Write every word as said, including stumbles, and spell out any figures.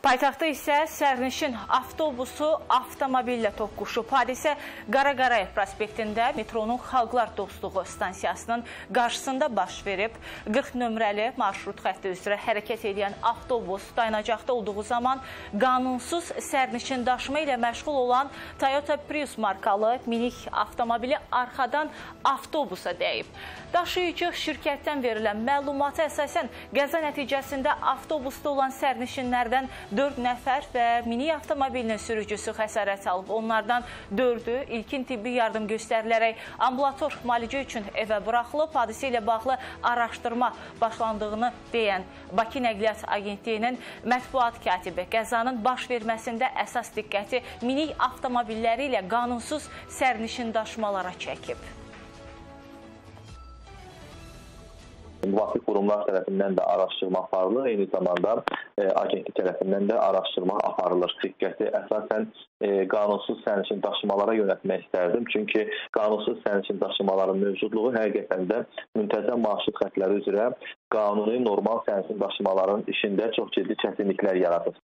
Paytaxtda isə sərnişin avtobusu avtomobillə toqquşub. Hadisə Qara Qarayev prospektində metronun Xalqlar Dostluğu stansiyasının qarşısında baş verib. qırx nömrəli marşrut xətti üzrə hərəkət edən avtobus dayanacaqda olduğu zaman qanunsuz sərnişin daşıma ilə məşğul olan Toyota Prius markalı minik avtomobili arxadan avtobusa dəyib. Daşıyıcı şirkətdən verilən məlumata əsasən qəza nəticəsində avtobusda olan sərnişinlərdən dörd nəfər və minik avtomobilinin sürücüsü xəsarət alıb. Onlardan dördü ilkin tibbi yardım göstərilərək ambulator müalicə üçün evə buraxılıb. Hadisə ilə bağlı araşdırma başlandığını deyən Bakı Nəqliyyat Agentliyinin mətbuat katibi qəzanın baş verməsində əsas diqqəti minik avtomobilləri ilə qanunsuz sərnişin daşımalara çəkib. Müvafiq qurumlar tərəfindən də araşdırma aparılır, eyni zamanda e, agentlik tərəfindən də araşdırma aparılır. Diqqəti əsasən e, qanunsuz sərnişin daşımalara yönəltmək istərdim. Çünki qanunsuz sərnişin daşımaların mövcudluğu həqiqətən də müntəzəm marşrut xətləri üzrə qanuni normal sərnişin daşımaların işində çox ciddi çətinliklər yaradır.